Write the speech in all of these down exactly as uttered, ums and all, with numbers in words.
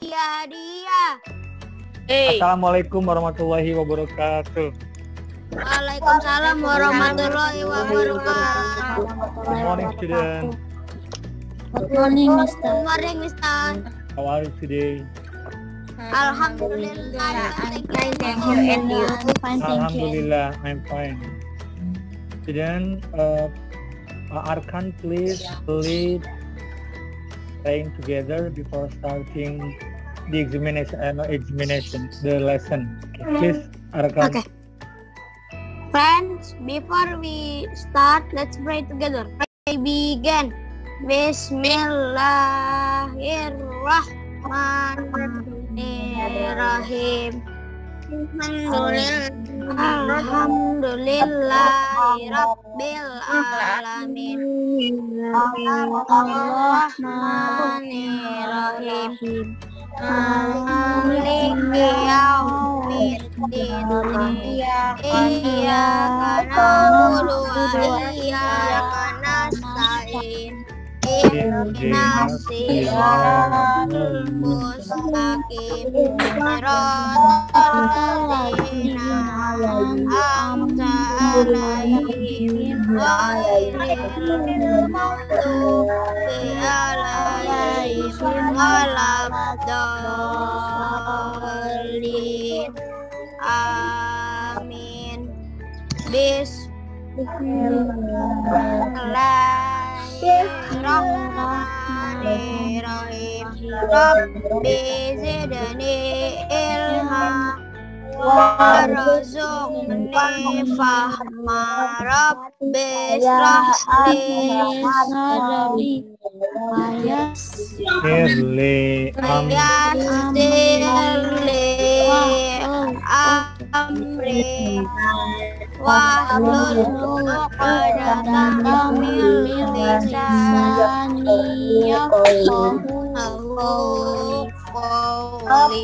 dia dia. Hey. Assalamualaikum warahmatullahi wabarakatuh. Waalaikumsalam warahmatullahi wabarakatuh. Good morning, student. Good morning, Mister. Good morning, Mister. How are you today? Alhamdulillah, I'm fine, thank you. And you? Alhamdulillah, I'm fine. Student, uh, uh, Arkan, please lead praying together before starting the examination, uh, examination, the lesson. Okay, please, Arkan. Okay. Friends, before we start, let's pray together. Pray begin. Bismillahirrahmanirrahim. Alhamdulillahirabbil alamin. Arrahmanirrahim. Maliki yaumiddin. Iyyaka na'budu wa iyyaka nasta'in. Ihdinas siratal mustaqim. Siratal ladzina an'amta 'alaihim ghairil maghdubi 'alaihim waladdallin. Amin. Bismillahirrahmanirrahim. Rabbi zidni ilma warzuqni fahma. Rabbi ishrah li sadri Yassirli amri wahlul uqdatan min lisani yafqahu qawli.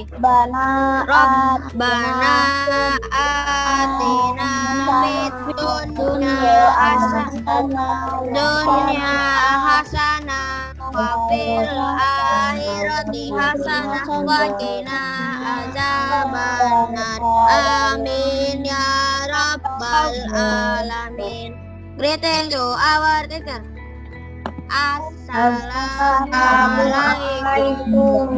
Rabbana atina fid dunya hasanah dunya hasanah wa fil akhirati hasanah wa qina azabannar. Amin ya rabbal alamin. Greeting to our teacher. Assalamualaikum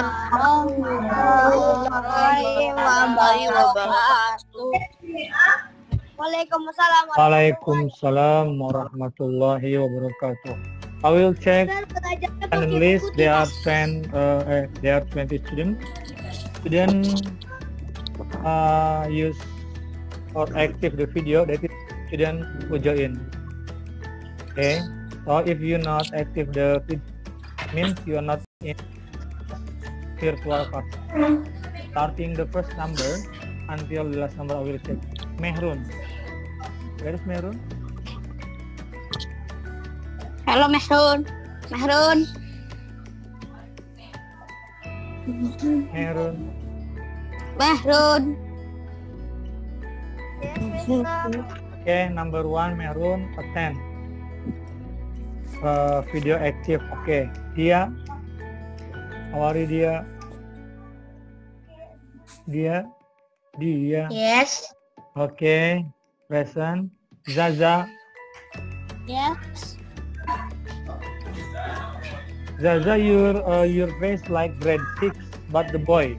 warahmatullahi wabarakatuh. Waalaikumsalam. Waalaikumsalam warahmatullahi wabarakatuh. I will check and list. There are ten. Uh, there are twenty students. Student uh, use or active the video. That is student who join. Okay. So if you not active the video, means you are not in virtual class. Starting the first number until the last number I will check. Mehrun. Where is Mehrun? Hello Mehrun. Mehrun. Mehrun. Mehrun. Okay, number one Mehrun attend. Uh, video active. Okay, Dia. How are you, Dia? Dia. Dia. Yes. Okay, present. Zaza. Yes. Zaza, your uh, your face like grade six, but the boy.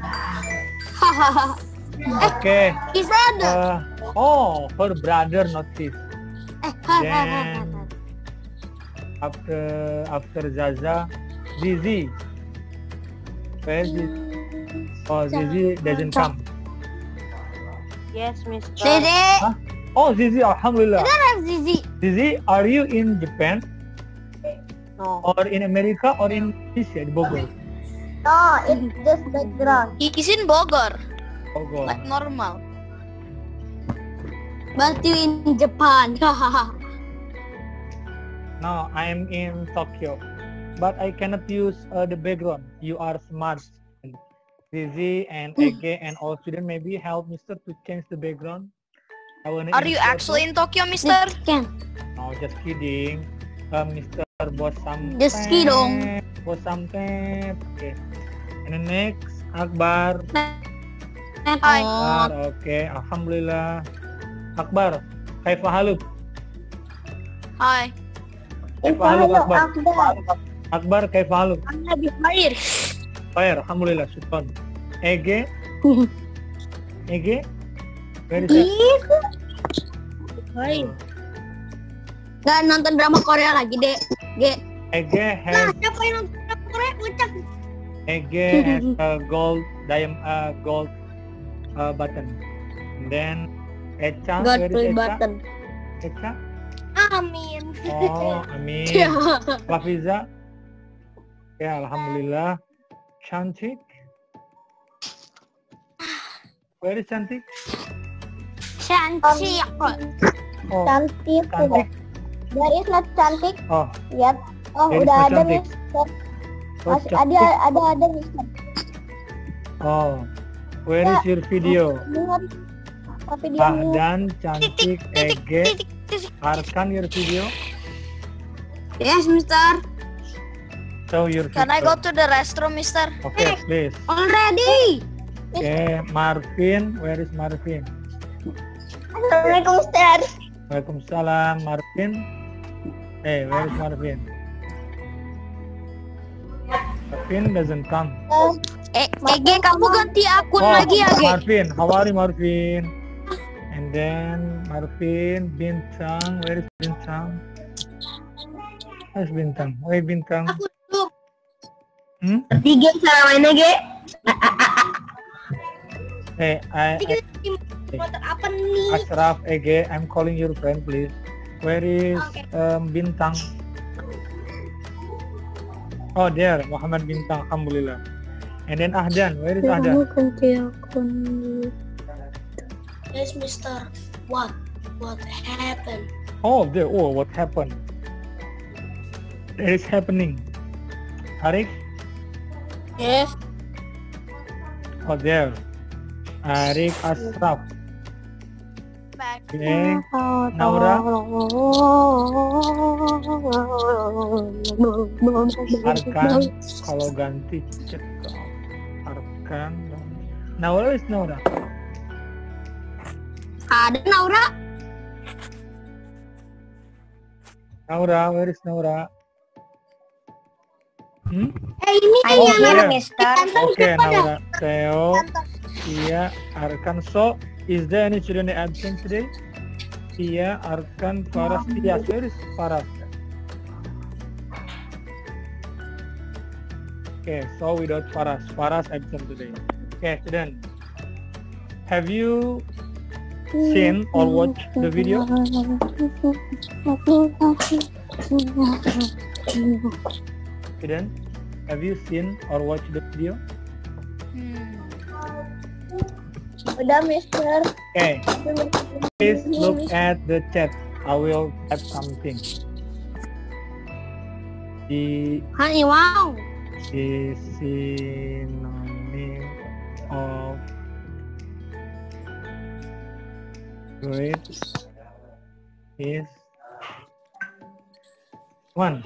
Okay. His brother. Uh, oh, her brother, not his. Then after after Zaza, Zizi. Where is Zizi? Oh, Zizi doesn't come. Yes, Mister. Zizi. Huh? Oh, Zizi, alhamdulillah. Where is Zizi? Zizi, are you in Japan No. or in America or in Indonesia, di Bogor? No, it's just background. He's in Bogor, Bogor. like normal. But you in Japan. No, I am in Tokyo, but I cannot use uh, the background. You are smart. Zizi and Ege and all students maybe help Mister to change the background. I wanna Are you insert actually it. in Tokyo, Mister? Can. No, just kidding. Uh, Mister Bos Samtep. Just kidding. Bos Samtep. Okay. And then next, Akbar. Hi. Akbar, oke, alhamdulillah. Akbar, kaifa haluk? Hi. Kaifa haluk Akbar? Akbar, kaifa haluk? Anda bikhair. Baik, alhamdulillah, syukran. Ege? Ege? Where is it? Hi. Nggak nonton drama Korea lagi, Dek. Ge. Ege Nah, has siapa yang nonton drama Korea? Ngucap. Ege has a gold diamond uh, gold uh, button. And then Echa, God where is play Echa? button. Echa? Amin. Oh, amin. Lafiza? Ya, alhamdulillah. Cantik? Where is Cantik? Cantik. Oh, Cantik. Cantik. There is not cantik. Oh, Yap. Oh, there is udah no ada, cantik. Mister. Oh, Masih ada, cantik. ada, ada, Mister. Oh, where is your video? Dengar apa videonya? Ahdan, Cantik, Ege, Arkan your video. Yes, Mister. Show your video. Can I go to the restroom, Mister? Okay, please. Already. Okay, Marvin, where is Marvin? Assalamualaikum, Mister. Waalaikumsalam, Marvin. Hey, where is Marvin? Marvin doesn't come. Eh, Ege, kamu ganti akun Oh, lagi ya, Ge? Marvin, how are you, Marvin? And then Marvin, Bintang, where is Bintang? Where's Bintang? Where is Bintang? Hmm? Di game cara mainnya, Ge? Hey, I, I Motor apa nih? Ashraf, Ege, I'm calling your friend, please. Where is Okay. um, Bintang? Oh, there, Muhammad Bintang, alhamdulillah. And then Ahdan, where is Ahdan? Yes, Mister. What? What happened? Oh, there. Oh, what happened? That is happening. Arif? Yes. Oh, there. Arif Ashraf. Back. Okay. Naura? Arkan. Kalau ganti cek ke Arkan. Naura is Naura. Ada Naura. Naura, where is Naura? Hmm? Eh ini Oh, yang there. mana, Mister? Okay, Naura. Theo, Tia, Arkan. So, is there any children absent today? Tia, Arkan, Faras. Yes, where is Faras? Okay, so without Faras. Faras absent today. Okay, student. Have you seen or watched the video? Student, have you seen or watched the video? Hmm. Udah, Mister. Okay, please look at the chat. I will type something. The, Honey, wow. the synonym of great is one.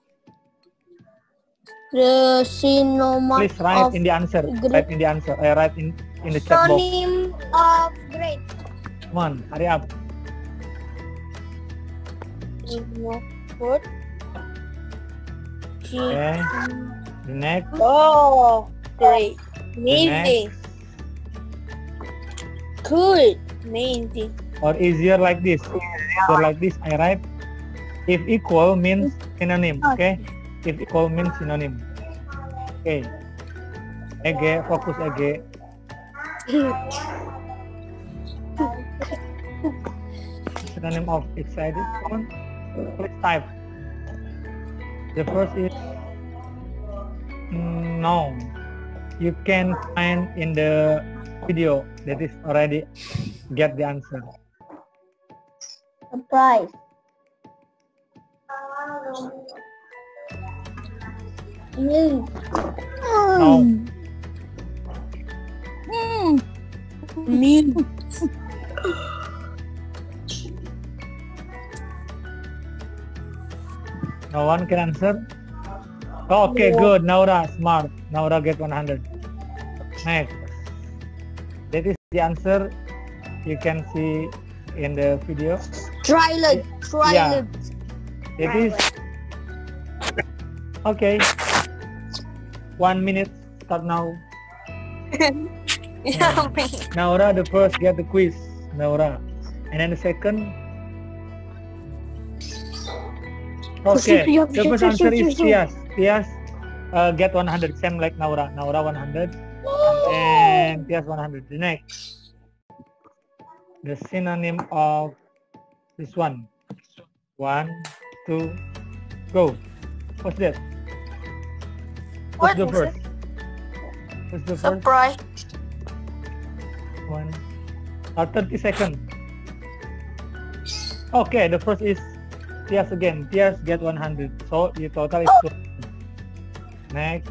The synonym Please write of in the answer. great. Write in the answer. Uh, write in in the chat box. synonym of great. One. Hurry up. Food. Okay. The next. Oh, great. The next. Good. Amazing. Or easier like this. Easier like this. I write. If equal means synonym. Okay. If equal means synonym. Okay. Ege, fokus Ege. Synonym of excited. Come on. Please type. The first is mm, no. You can find in the video that is already get the answer. Surprise. Mm. No. Mm. Me. No one can answer. Okay, good. Naura, smart. Naura get one hundred. Next. That is the answer you can see in the video. Trilid. Yeah. Trilid. It is okay. One minute. Start now. Yeah. Naura, the first get the quiz. Naura, and then the second. Okay. The first answer is Tias. Tias uh, get one hundred. Same like Naura. Naura one hundred. And Tias one hundred. The next. The synonym of this one. One, two, go. What's that? What's What the is first? What's the first? Surprise. One. Uh, thirty seconds. Okay, the first is Tias again. Tias get one hundred. So your total is two hundred. Next.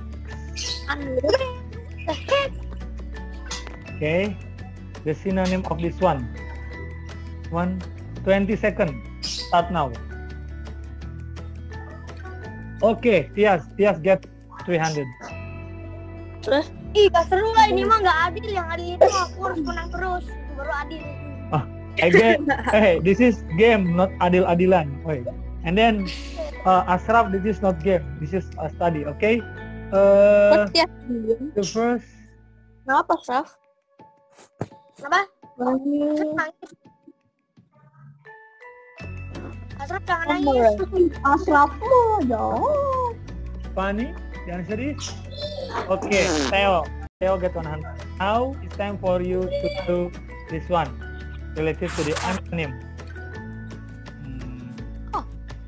Okay. The synonym of this one. One. twenty seconds. Start now. Okay, Tias. Tias get three hundred. Terus? Ih, gak seru lah ini mah, gak adil. Yang adil itu aku harus menang terus. Itu baru adil. Again, hey, this is game, not adil-adilan. Wait. And then uh, Ashraf, this is not game. This is a study, okay? Uh, Ya. the first. Kenapa, Saf? Kenapa? Asraf jangan nangis. Asraf mau jawab. Funny. The answer is okay. Theo, Theo get one hundred. Now it's time for you to do this one related to the antonym. Oh.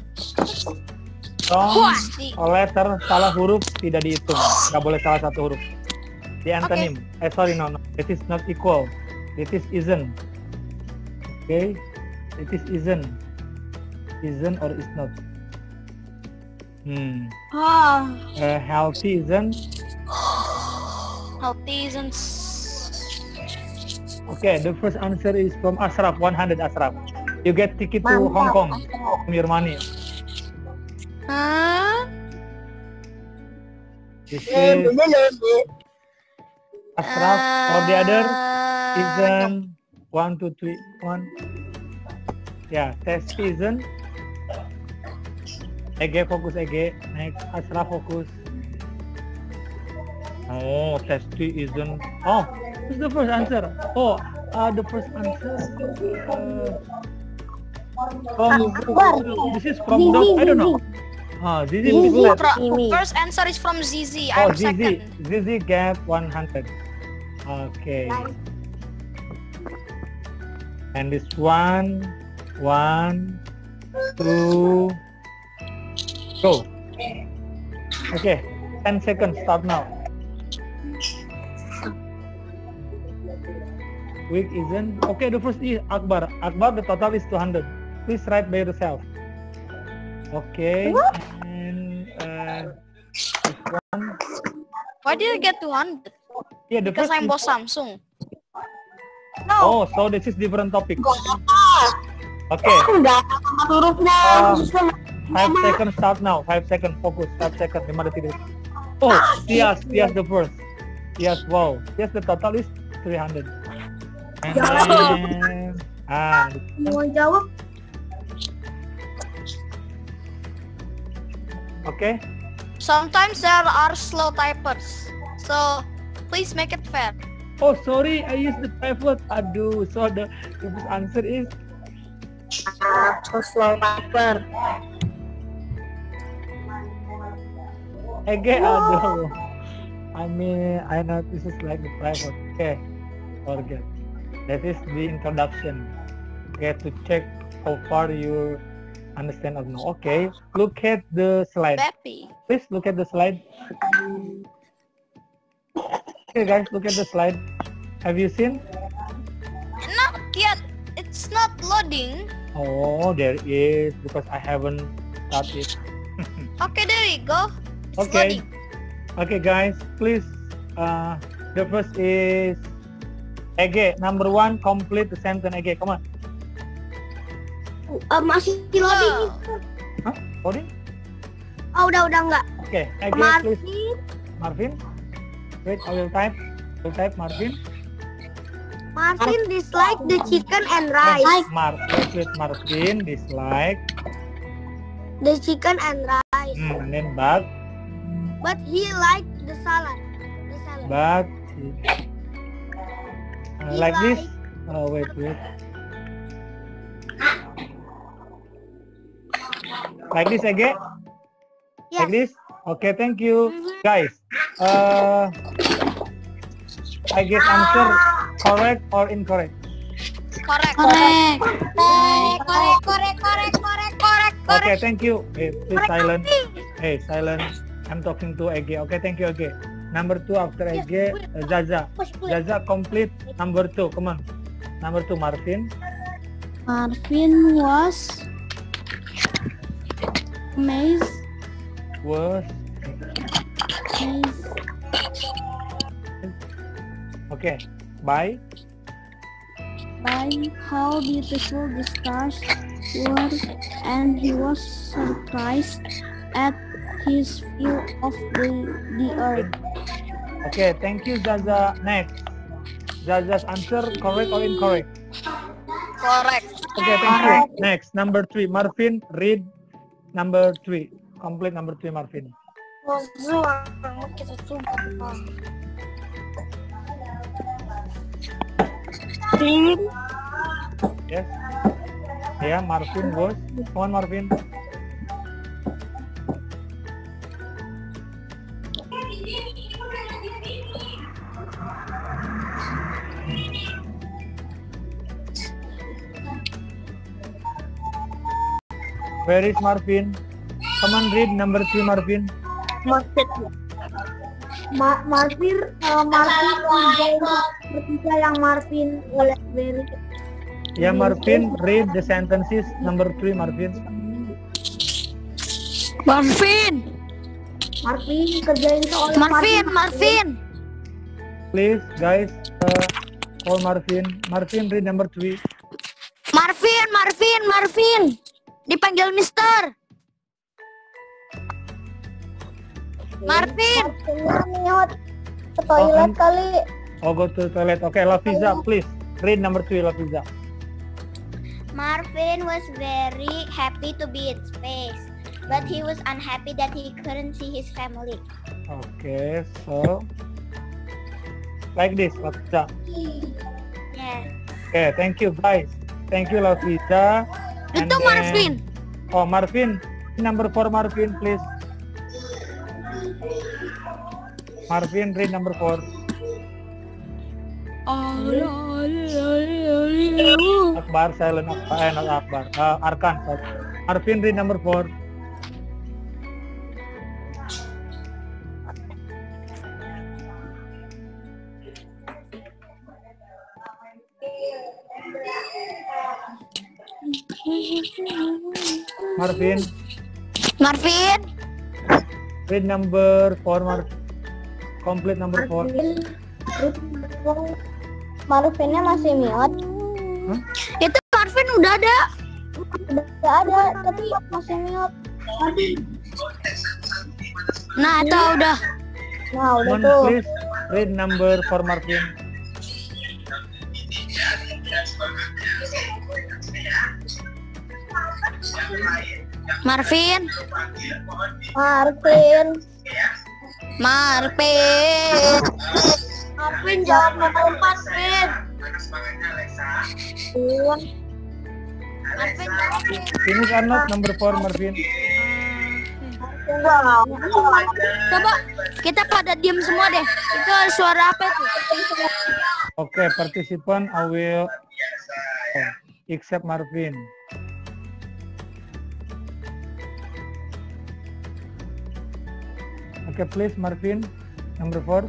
From a letter salah huruf tidak dihitung. Nggak boleh salah satu huruf. The antonym. Eh sorry no no. It is not equal. It is isn't. Okay. It is isn't. Isn't or is not. Hmm. Ah. Uh, healthy isn't. Healthy isn't. Okay, the first answer is from Ashraf, one hundred Ashraf. You get ticket to Mantap. Hong Kong from your money. Huh? This is Ashraf or the other Uh, isn't. One, two, three, one. Yeah, test isn't. Ege fokus Ege. Next, Ashraf fokus. Oh, test isn't. Oh, this is the first answer. Oh, uh, the first answer. Uh, from this is from the, I don't know. Ah, Zizi Zizi. Piglet. Pro- first answer is from Zizi. Oh, I'm Zizi. second. Zizi get one hundred. Okay. And this one, one, two, go. Okay, ten seconds. Start now. Week isn't. Okay, the first is Akbar. Akbar, the total is two hundred. Please write by yourself. Okay. And uh, this one. Why did I get two hundred? Yeah, the Because first I'm is- boss Samsung. Oh, so this is different topic. Okay. Enggak, hurufnya. Um, Five seconds start now. Five seconds focus. Five seconds. Lima detik. Oh, Tias, Tias the first. Tias, wow. Tias the total is three hundred. And then, ah, Mau jawab? okay. Sometimes there are slow typers. So please make it fair. Oh, sorry, I used the pivot. Aduh, so the, the first answer is Aku slow typer. Ege. Aduh. I mean, I know this is like the pivot. Okay, forget. That is the introduction. Okay, to check how far you understand or no. Okay, look at the slide. Peppy. Please look at the slide. Okay, guys, look at the slide. Have you seen? Not yet. It's not loading. Oh, there is, because I haven't started. Okay, there you go. It's Okay. loading. Okay, guys, please. Uh, the first is Ege. Number one, complete the sentence. Ege, come on. Uh, masih loading. Go. Huh? Loading? Oh, udah udah enggak. Okay, again, please. Marvin. Marvin. Wait, I will type. I will type Marvin. Marvin dislike the chicken and Wait, rice. Mar wait, wait, Marvin dislike. The chicken and rice. Hmm, and then but But he liked the salad. The salad. but uh, He like this. liked- Oh wait, wait. Like this again. Yes. Like this. Okay, thank you, Mhm. guys. Uh, I get answer correct or incorrect. Correct. Correct. Correct. Correct. Correct. Correct. Correct. Correct. Okay, thank you. Hey, please silent. Hey, silent. I'm talking to Ege. Okay, thank you, Ege. Number two after Yes, Ege, wait. uh, Zaza. Push play. Zaza complete. Number two, come on. Number two, Marvin. Marvin was amazed. Was amazed. okay. Bye. By how beautiful the stars were, and he was surprised at his view of the, the earth. Okay, thank you, Zaza. Next. Zaza's answer correct or incorrect? Correct. Okay, thank you. Next, number three, Marvin. Read number three. Complete number three, Marvin. Yes. Yeah, Marvin was. Come on, Marvin. Where is Marvin? Come on, read number three, Marvin. Ma Marvin, uh, Marvin bertiga yang Marvin oleh Berry. Yeah, Marvin, read the sentences number three, Marvin. Marvin. Marvin kerjain itu oleh Marvin. Marvin. Please, guys, uh, call Marvin. Marvin, read number three. Marvin. Marvin. Marvin. Dipanggil Mister. Marvin. Marvin ke toilet Oh, kali. Oh, go to toilet. Okay, Lafiza, please read number three, Lafiza. Marvin was very happy to be in space, but he was unhappy that he couldn't see his family. Okay, so like this, Lafiza. Yeah. Okay, thank you, guys. Thank you, Lafiza. And Itu then- Marvin. Oh, Marvin, number four, Marvin, please. Marvin, read number four. Akbar, silent Akbar, eh, not Akbar. Uh, Arkan, sorry. Marvin, read number four. Marvin, Marvin. read number four, Marvin. Complete number four. Marvinnya masih miot. Huh? Itu Marvin udah ada. Udah ada tapi masih miot. Nah, itu udah. Nah udah One, tuh. please read number four, Marvin. Marvin. Marvin. Marvin. Marvin jangan lompat, Marvin. Marvin. Finish or not number four, Marvin? Coba kita pada diam semua deh. Itu suara apa itu? Okay, participant, I will oh, except Marvin. Okay, please, Marvin, number four.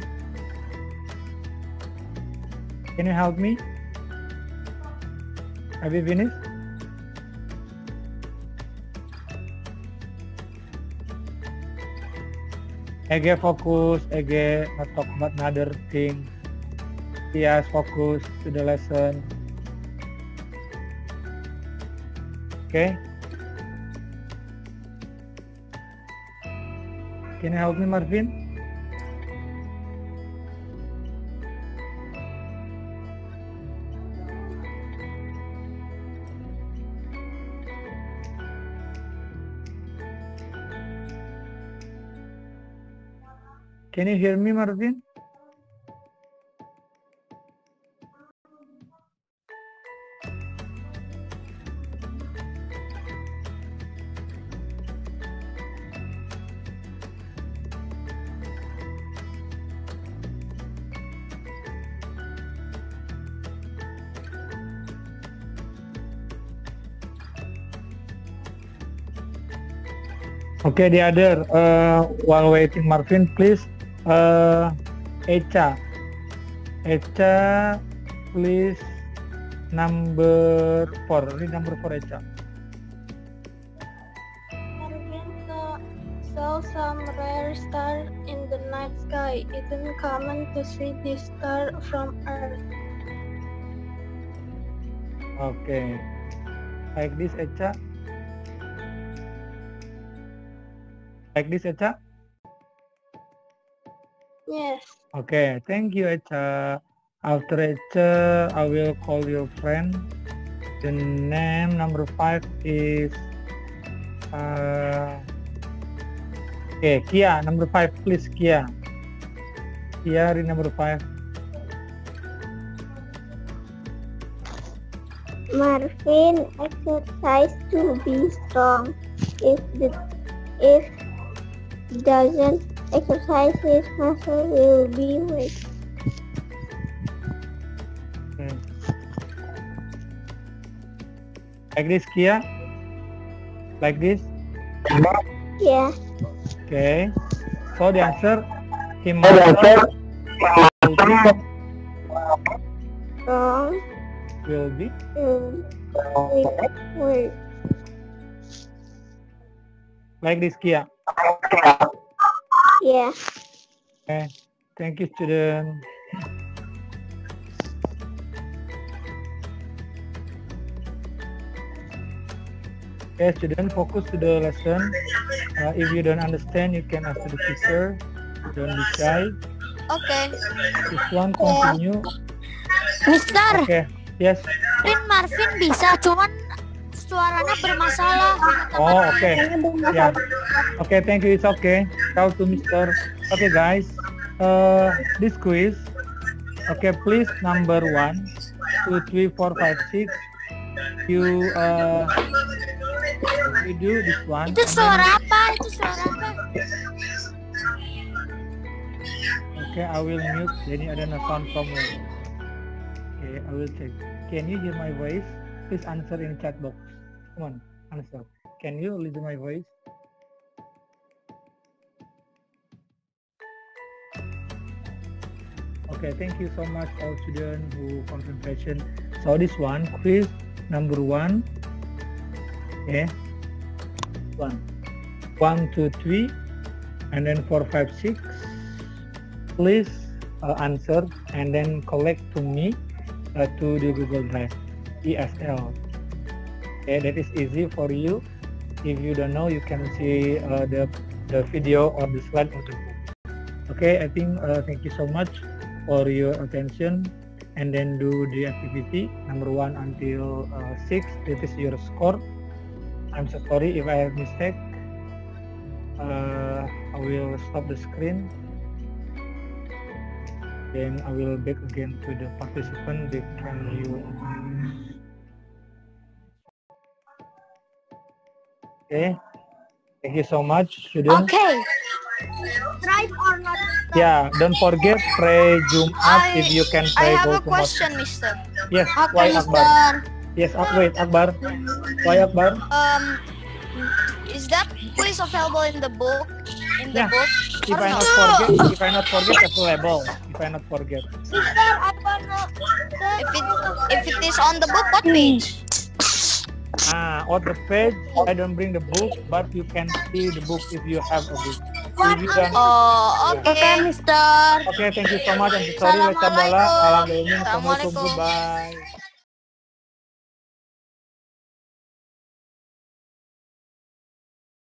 Can you help me? Have you finished? Ege fokus, Ege not talk about another thing. Yes, focus to the lesson. Okay. Can you help me, Marvin? Can you hear me, Marvin? Okay, the other, uh, while waiting Marvin, please, uh, Echa. Echa, please, number four. Read number four, Echa. Marvin saw, saw some rare star in the night sky. It isn't common to see this star from Earth. Okay. Like this, Echa. Like this, Echa? Yes. Okay, thank you, Echa. After Echa, I will call your friend. The name number five is uh, okay, Kia. Number five, please, Kia. Kia, read number five. Marvin exercise to be strong. If the if doesn't exercise, his muscle will be weak. Okay. Like this, Kia. Like this. Yeah. Okay. So the answer, he muscle Strong will be. will be weak. Like this, Kia. Yeah. Okay. Thank you, student. Okay, student, focus to the lesson. Uh, if you don't understand, you can ask the teacher. Don't be shy. Okay. This one continue. Mister, Okay. Yes. Marvin Marvin bisa, cuman suaranya bermasalah. Oh, okay. Yeah. Okay, thank you. It's okay. Talk to Mister Okay, guys. Uh, this quiz. Okay, please number one, two, three, four, five, six. You uh, you do this one. Itu suara apa? Itu suara apa? Okay, I will mute. Jadi ada no sound from you. Okay, I will check. Can you hear my voice? Please answer in chat box. Come on, answer. Can you listen my voice? Okay, thank you so much all students who concentration. So this one, quiz number one. Okay, one, one, two, three, and then four, five, six. Please uh, answer and then collect to me uh, to the Google Drive, E S L. Okay, that is easy for you. If you don't know, you can see uh, the the video or the slide of the book. Okay, I think uh, thank you so much for your attention, and then do the activity number one until uh, six. This is your score. I'm so sorry if I have mistake. Uh, I will stop the screen. Then I will back again to the participant. They can you. Okay. Thank you so much, students. Okay. Right or not? Yeah, don't forget pray Jumat I, if you can I pray have a both question, Mister. Yes, Okay, why Akbar? Mister. Yes, Ak wait, Akbar. Why Akbar? Um, is that quiz available in the book? In the Yeah. book? If Or I not? not forget, if I not forget, available. If I not forget. Mister, I wanna. If it if it is on the book, what page? Ah, on the page, I don't bring the book, but you can see the book if you have a book. If you don't, Oh, okay, Mister. okay, thank you so much. I'm so sorry. Assalamualaikum. Assalamualaikum. Assalamualaikum. Assalamualaikum. Goodbye.